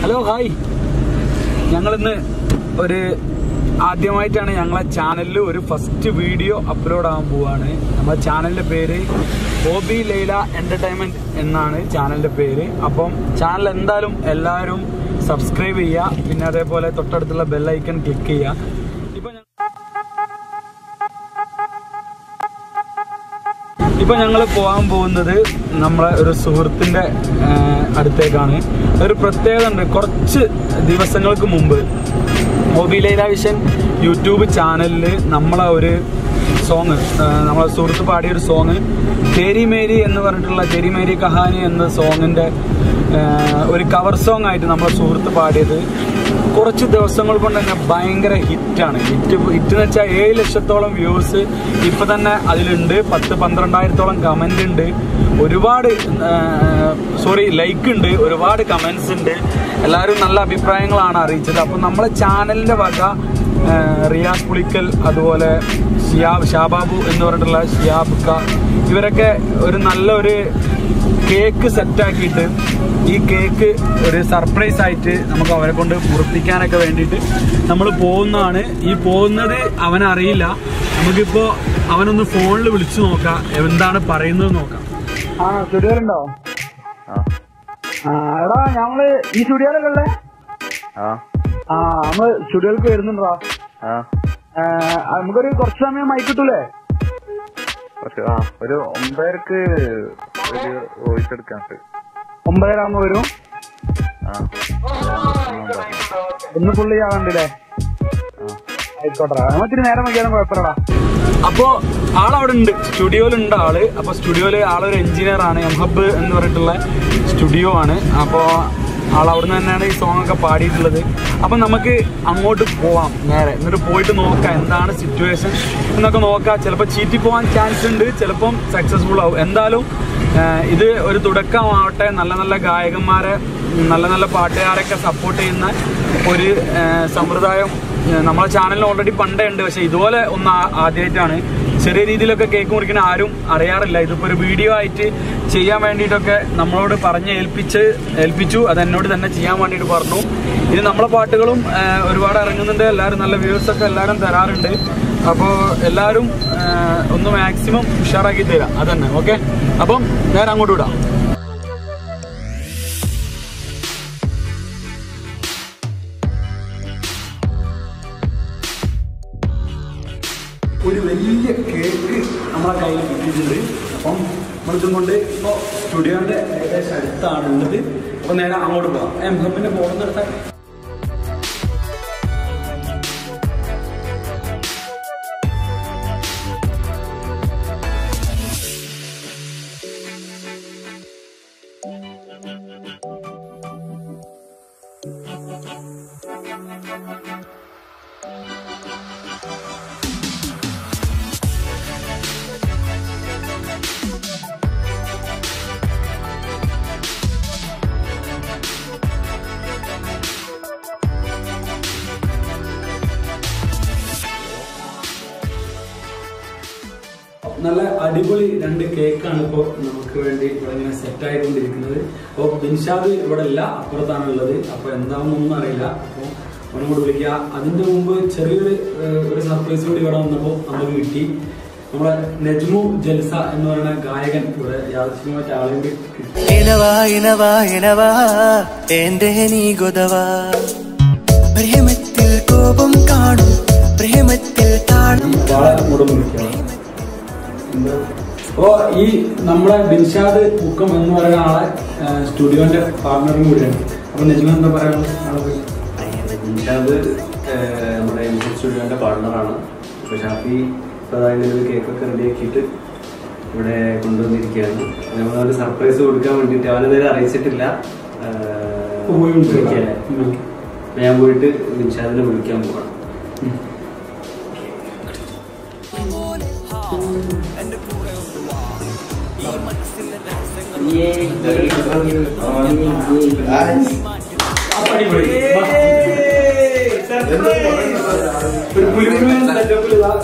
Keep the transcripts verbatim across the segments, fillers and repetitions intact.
Hello hi, ഞങ്ങളിന്ന് ഒരു ആദ്യമായിട്ടാണ് ഞങ്ങളെ ചാനലിൽ ഒരു ഫസ്റ്റ് വീഡിയോ അപ്ലോഡ് ആകാൻ പോവാണ്. നമ്മുടെ ചാനലിൻ്റെ പേര് ഹോബി ലൈല എൻ്റർടൈൻമെൻറ്റ് എന്നാണ് ചാനലിൻ്റെ പേര്. അപ്പം ചാനൽ എന്തായാലും എല്ലാവരും സബ്സ്ക്രൈബ് ചെയ്യുക, പിന്നെ അതേപോലെ തൊട്ടടുത്തുള്ള ബെല്ലൈക്കൺ ക്ലിക്ക് ചെയ്യുക. ഇപ്പം ഇപ്പം ഞങ്ങൾ പോകാൻ പോകുന്നത് നമ്മളെ ഒരു സുഹൃത്തിൻ്റെ അടുത്തേക്കാണ്. ഒരു പ്രത്യേകത ഉണ്ട്. കുറച്ച് ദിവസങ്ങൾക്ക് മുമ്പ് ഹോബി ലൈല വിഷൻ യൂട്യൂബ് ചാനലിൽ നമ്മളെ ഒരു സോങ്, നമ്മളെ സുഹൃത്ത് പാടിയൊരു സോങ് തേരി മേരി എന്ന് പറഞ്ഞിട്ടുള്ള തേരി മേരി കഹാനി എന്ന സോങ്ങിൻ്റെ ഒരു കവർ സോങ് ആയിട്ട് നമ്മളെ സുഹൃത്ത് പാടിയത് കുറച്ച് ദിവസങ്ങൾ കൊണ്ട് തന്നെ ഭയങ്കര ഹിറ്റാണ്. ഹിറ്റ് ഹിറ്റ് എന്ന് വെച്ചാൽ ഏഴ് ലക്ഷത്തോളം വ്യൂസ് ഇപ്പം തന്നെ അതിലുണ്ട്. പത്ത് പന്ത്രണ്ടായിരത്തോളം കമൻ്റ് ഉണ്ട്, ഒരുപാട് സോറി ലൈക്ക് ഉണ്ട്, ഒരുപാട് കമൻസ് ഉണ്ട്. എല്ലാവരും നല്ല അഭിപ്രായങ്ങളാണ് അറിയിച്ചത്. അപ്പം നമ്മളെ ചാനലിൻ്റെ വക റിയാസ് പുളിക്കൽ, അതുപോലെ ഷിയാബ് ഷാബാബു എന്ന് പറഞ്ഞിട്ടുള്ള ഷിയാബ് ക, ഇവരൊക്കെ ഒരു നല്ലൊരു കേക്ക് സെറ്റാക്കിയിട്ട് ഈ കേക്ക് ഒരു സർപ്രൈസ് ആയിട്ട് നമുക്ക് അവരെ കൊണ്ട് മുറിപ്പിക്കാനൊക്കെ വേണ്ടിയിട്ട് നമ്മൾ പോകുന്നതാണ്. ഈ പോകുന്നത് അവനറിയില്ല. നമുക്കിപ്പോൾ അവനൊന്ന് ഫോണിൽ വിളിച്ചു നോക്കാം, എന്താണ് പറയുന്നത് നോക്കാം. ആ സ്റ്റുഡിയോയിലുണ്ടോ? ആ എടാ, ഞങ്ങള് ഈ സ്റ്റുഡിയോയിലല്ലേ? ആ നമ്മള് സ്റ്റുഡിയോയിലേക്ക് വരുന്നുണ്ടോ? നമുക്കൊരു കുറച്ച് സമയം മൈക്ക് കിട്ടൂലേ? ഒരു ഒമ്പതരക്ക് ഒരു വോയിസ് എടുക്കാണ്ട്. ഒമ്പതരാകുമ്പോ വരും. ഒന്ന് പുള്ളി ആവണ്ടല്ലേ? ആയിക്കോട്ടെ, നമുക്കിരി നേരം വയ്ക്കാനും കുഴപ്പമില്ലടാ. അപ്പോ ആളവിടെ ഉണ്ട്, സ്റ്റുഡിയോയിലുണ്ട് ആള്. അപ്പൊ സ്റ്റുഡിയോയില് ആളൊരു എഞ്ചിനീയർ ആണ്. എം ഹബ് എന്ന് പറഞ്ഞിട്ടുള്ള സ്റ്റുഡിയോ ആണ്. അപ്പോ ആളവിടുന്ന് തന്നെയാണ് ഈ സോങ് ഒക്കെ പാടിയിട്ടുള്ളത്. അപ്പം നമുക്ക് അങ്ങോട്ട് പോവാം നേരെ, എന്നിട്ട് പോയിട്ട് നോക്കാം എന്താണ് സിറ്റുവേഷൻ എന്നൊക്കെ നോക്കാം. ചിലപ്പോൾ ചീറ്റി പോകാൻ ചാൻസ് ഉണ്ട്, ചിലപ്പം സക്സസ്ഫുൾ ആവും. എന്തായാലും ഇത് ഒരു തുടക്കമാവട്ടെ. നല്ല നല്ല ഗായകന്മാരെ, നല്ല നല്ല പാട്ടുകാരൊക്കെ സപ്പോർട്ട് ചെയ്യുന്ന ഒരു സമ്പ്രദായം നമ്മളെ ചാനലിൽ ഓൾറെഡി പണ്ടേ ഉണ്ട്. പക്ഷെ ഇതുപോലെ ഒന്ന് ആദ്യമായിട്ടാണ്. ചെറിയ രീതിയിലൊക്കെ കേക്ക് മുറിക്കുന്ന ആരും അറിയാറില്ല. ഇതിപ്പോൾ ഒരു വീഡിയോ ആയിട്ട് ചെയ്യാൻ വേണ്ടിയിട്ടൊക്കെ നമ്മളോട് പറഞ്ഞ് ഏൽപ്പിച്ച് ഏൽപ്പിച്ചു അത് എന്നോട് തന്നെ ചെയ്യാൻ വേണ്ടിയിട്ട് പറഞ്ഞു. ഇനി നമ്മളെ പാട്ടുകളും ഒരുപാട് ഇറങ്ങുന്നുണ്ട്. എല്ലാവരും നല്ല വ്യൂസൊക്കെ എല്ലാവരും തരാറുണ്ട്. അപ്പോൾ എല്ലാവരും ഒന്ന് മാക്സിമം ഉഷാറാക്കി തരാം. അതന്നെ. ഓക്കെ, അപ്പം നേരെ അങ്ങോട്ട് വിടാം. ഒരു വലിയ കേക്ക് നമ്മളെ കയ്യിൽ കിട്ടിയിട്ടുണ്ട്. അപ്പം നമ്മളിതും കൊണ്ട് ഇപ്പോൾ സ്റ്റുഡിയോൻ്റെ ഏകദേശം അടുത്താണ് ഉള്ളത്. അപ്പോൾ നേരെ അങ്ങോട്ട് പോകാം. എം ഹബിൻ്റെ പോകുന്നിടത്ത് നല്ല അടിപൊളി രണ്ട് കേക്കാണ് ഇപ്പോൾ നമുക്ക് വേണ്ടി ഇവിടെ ഇങ്ങനെ സെറ്റ് ആയിക്കൊണ്ടിരിക്കുന്നത്. അപ്പോൾ ബിൻഷാദ് ഇവിടെ ഇല്ല, അപ്പുറത്താണുള്ളത്. അപ്പോൾ എന്താണെന്നൊന്നും അറിയില്ല. അപ്പോൾ അവനോട് വിളിക്കുക. അതിന്റെ മുമ്പ് ചെറിയൊരു ഒരു സർപ്രൈസ് കൂടി ഇവിടെ വന്നപ്പോൾ നമുക്ക് കിട്ടി. നമ്മളെ നജ്മു ജൽസ എന്ന് പറയുന്ന ഗായകൻ ഇവിടെ യാദൃശ്ചികമായിട്ട് ആളുകൾ അപ്പോ ഈ നമ്മളെ ബിൻഷാദ് മുക്കം എന്ന് പറയുന്ന ആളെ സ്റ്റുഡിയോന്റെ പാർട്ണറും കൂടിയാണ്. അപ്പൊ നജ്മ എന്താ പറയാനുള്ളത്? ബിൻഷാദ് നമ്മുടെ സ്റ്റുഡിയോന്റെ പാർട്ണറാണ്. അപ്പൊ ഷാഫി പ്രധാനമന്ത്രി കേക്കൊക്കെ റെഡിയാക്കിയിട്ട് ഇവിടെ കൊണ്ടുവന്നിരിക്കുകയാണ്. നമ്മളൊരു സർപ്രൈസ് കൊടുക്കാൻ വേണ്ടിയിട്ട് അവനതുവരെ അറിയിച്ചിട്ടില്ല. ഞാൻ പോയിട്ട് ബിൻഷാദിനെ വിളിക്കാൻ പോകണം.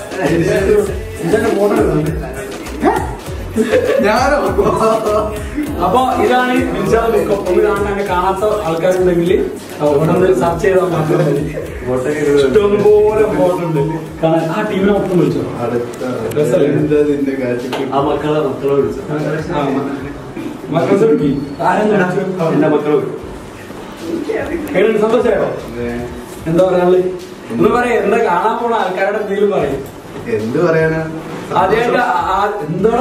ഞാനോ അപ്പൊ ഇതാണ് ഒന്ന് കാണാൻ കാണാത്ത ആൾക്കാരുണ്ടെങ്കിൽ ഒന്ന് സെർച്ച് ചെയ്താൽ മാത്രമേ ഇഷ്ടംപോലെ ഫോട്ടോ ഉണ്ട് കാണാൻ. ആ ടീമിനെ ഒപ്പം വിളിച്ചോ? ആ മക്കളെ മക്കളെ വിളിച്ചു മക്കളെ എന്റെ മക്കളെ സന്തോഷമായോ? എന്താ പറയാനുള്ളത്? ഒന്ന് പറയാ, എന്താ കാണാൻ പോണ ആൾക്കാരുടെ എന്തെങ്കിലും പറയും. എന്ത് പറയാനാ? ആദ്യമായിട്ട് എന്താ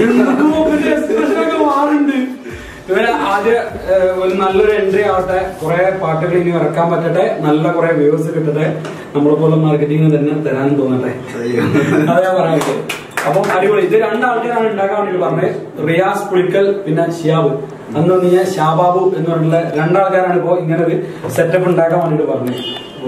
മാറുണ്ട് ഇവരെ. ആദ്യം ഒരു നല്ലൊരു എൻട്രി ആവട്ടെ, കുറെ പാട്ടുകൾ ഇനി ഇറക്കാൻ പറ്റട്ടെ, നല്ല കുറെ വ്യൂസ് കിട്ടട്ടെ, നമ്മളെ പോലെ മാർക്കറ്റിംഗ് തന്നെ തരാനും തോന്നട്ടെ. അതാ പറയാ. അപ്പം അടിപൊളി. ഇത് രണ്ടാൾക്കാരാണ് ഉണ്ടാക്കാൻ വേണ്ടി പറഞ്ഞത്, റിയാസ് പുളിക്കൽ പിന്നെ ഷിയാബ്. അന്ന് നീ ഷാബാബു എന്ന് പറഞ്ഞിട്ടുള്ള രണ്ടാൾക്കാരാണ് ഇപ്പോ ഇങ്ങനെ ഒരു സെറ്റപ്പ് ഉണ്ടാക്കാൻ വേണ്ടിട്ട് പറഞ്ഞത്.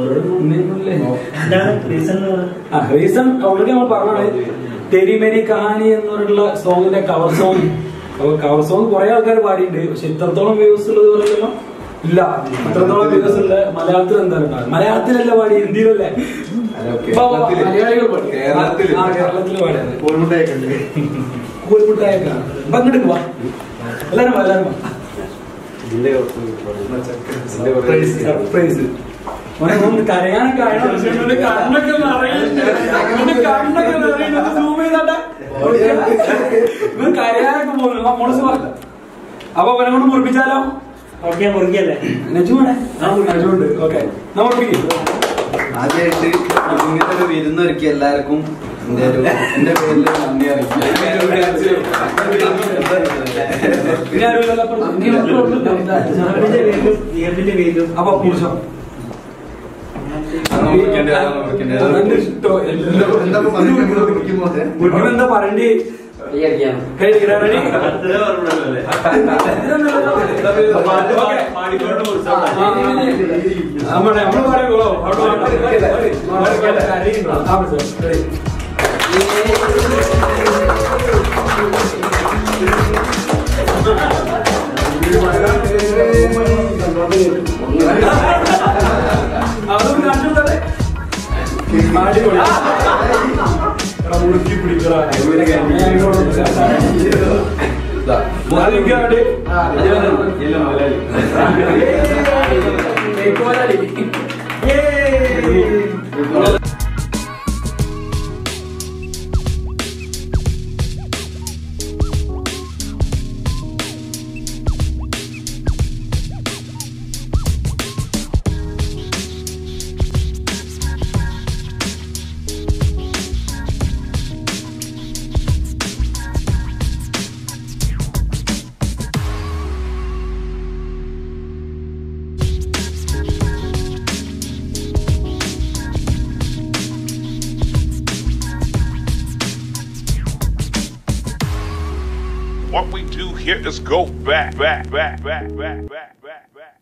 റീസൺ ഓൾറെഡി നമ്മൾ പറഞ്ഞത് തെരി മേരി കഹാനി എന്ന് പറഞ്ഞിട്ടുള്ള സോങ്ങിന്റെ കവർ സോങ്. അപ്പൊ കവർ സോങ് കുറെ ആൾക്കാർ പാടിയിട്ടുണ്ട്, പക്ഷെ ഇത്രത്തോളം വ്യൂസ് ഉള്ളത് പോലെയല്ലോ ഇല്ല. അത്രത്തോളം വ്യൂസ് ഉള്ള മലയാളത്തിൽ എന്തായാലും മലയാളത്തിലല്ല പാടി, ഹിന്ദിയിലല്ലേ മലയാളികൾ പാടി. കേരളത്തിൽ പാടിയത് കോഴിമുട്ടായൊക്കെയാണ്. പങ്കെടുക്കുക എല്ലാരും എല്ലാരും സർപ്രൈസ്. കരയാനൊക്കെ കണ്ണൊക്കെ കണ്ണൊക്കെ സൂം ചെയ്താട്ടെ കരയാനൊക്കെ പോകുന്നു മോളസ് പറഞ്ഞ. അപ്പൊ അവനെ കൊണ്ട് മുറിപ്പിച്ചാലോ? ഓക്കെ മുറിക്കല്ലേ? നജുവാണേ നജുണ്ട്. ഓക്കെ എന്നാ മുറിപ്പിക്കും. ആദ്യമായിട്ട് ഇങ്ങനത്തെ ഒരു വിരുന്നൊരുക്കി എല്ലാവർക്കും എന്റെ എന്റെ പേരിൽ നന്ദി അറിയിക്കും. അപ്പൊ കുറിച്ചോ എന്താ പറയണ്ടേ? അതൊന്നും കണ്ടിട്ടേ മുറുക്കി പിടിക്കണ What we do here is go back, back, back, back, back, back, back, back.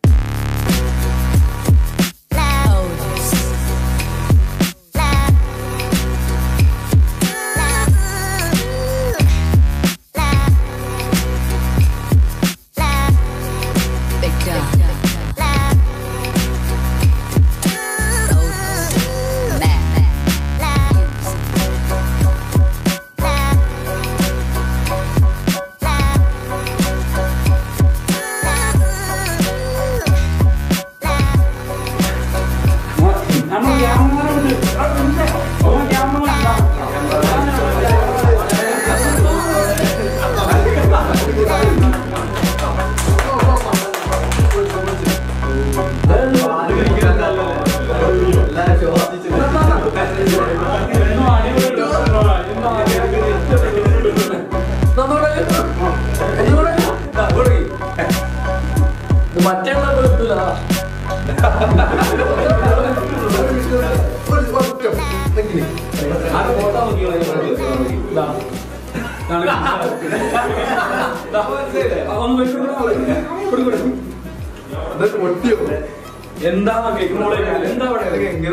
എന്താ കേൾക്കുമ്പോൾ എന്താ എങ്ങനെ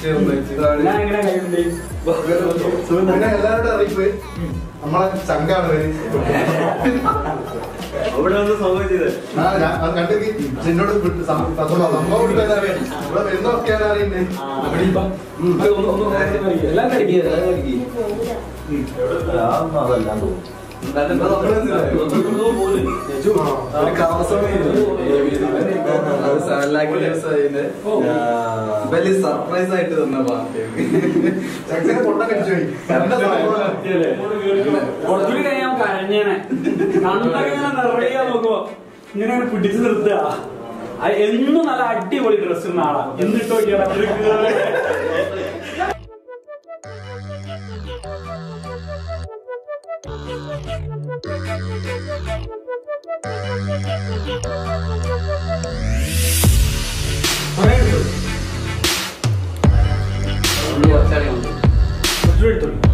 എല്ലാവരുടെ അറിയിപ്പ് നമ്മളെ ചങ്കാണ്. അവിടെ വന്ന് സംഭവം ചെയ്തത് കണ്ടെങ്കിൽ എന്നോട് സംഭവം ഇവിടെ വരുന്നൊക്കെയാണ് അറിയുന്നത്. എല്ലാം കഴിക്കുക വലിയ സർപ്രൈസ് ആയിട്ട് തന്നെ കുറച്ചുകൂടി കഴിയാൻ കരഞ്ഞേനെ കണ്ടങ്ങനെ നിറയെ നോക്കുമ്പോ ഇങ്ങനെ പിടിച്ചു നിർത്തുക. എന്നും നല്ല അടിപൊളി ഡ്രസ് നാളാ എന്നിട്ട് നോക്കിയാ കുറച്ചുകൂടി എടുത്തോളൂ.